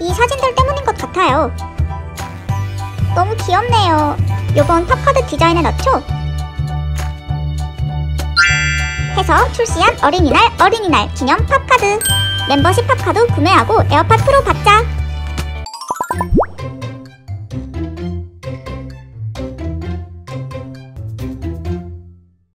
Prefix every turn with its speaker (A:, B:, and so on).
A: 이 사진들 때문인 것 같아요. 너무 귀엽네요. 요번 팝카드 디자인에 넣죠? 해서 출시한 어린이날 기념 팝카드. 멤버십 팝카드 구매하고 에어팟 프로 받자.